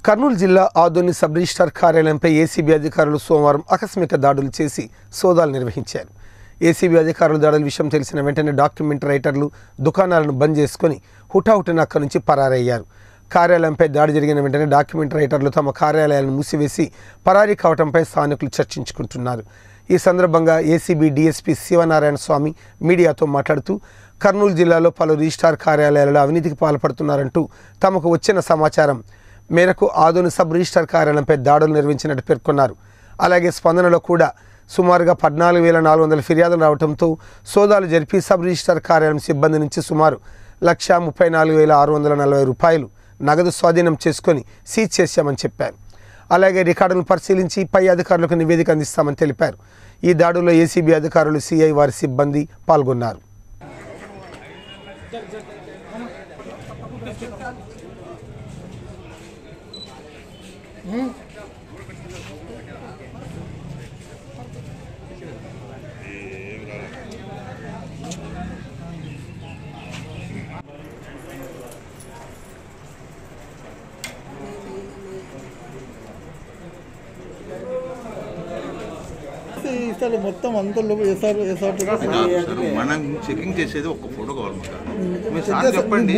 కర్నూలు జిల్లా Adoni sub registrar కార్యాలయంపై ACB అధికారులు సోమవారం ఆకస్మిక దాడులు చేసి సోదాలు నిర్వహించారు. ఏసీబీ అధికారులు దాడుల విషయం తెలిసిన వెంటనే డాక్యుమెంట్ రైటర్లు దుకాణాలను బంద్ చేసుకుని హుటాహుటిన అక్కడి నుంచి పరారయ్యారు. కార్యాలయంపై దాడి జరిగిన వెంటనే డాక్యుమెంట్ రైటర్లు తమ కార్యాలయాలను మూసివేసి పరారీ కావడంపై స్థానికులు చర్చించుకుంటున్నారు. ఈ సందర్భంగా ఏసీబీ డీఎస్పీ శివనారాయణ స్వామి మీడియాతో మాట్లాడుతూ కర్నూలు జిల్లాలో పలు రిజిస్ట్రార్ కార్యాలయాలలో అవినీతికి పాల్పడుతున్నారంటూ తమకు వచ్చిన సమాచారం మేరకు ఆదోని సబ్ రిజిస్ట్రార్ కార్యాలయంపై దాడులు నిర్వహించినట్టు పేర్కొన్నారు. అలాగే స్పందనలో కూడా సుమారుగా 14,400 ఫిర్యాదులు రావడంతో సోదాలు జరిపి సబ్ రిజిస్ట్రార్ కార్యాలయం సిబ్బంది నుంచి సుమారు 1,34,640 రూపాయలు నగదు స్వాధీనం చేసుకొని సీజ్ చేశామని చెప్పారు. అలాగే రికార్డులను పరిశీలించి పై అధికారులకు నివేదిక అందిస్తామని తెలిపారు. ఈ దాడుల్లో ఏసీబీ అధికారులు, సిఐ, వారి సిబ్బంది పాల్గొన్నారు. మొత్తం అందరూ మనం చెకింగ్ చేసేది ఒక ఫోటో కావాలి. మీరు సార్ చెప్పండి.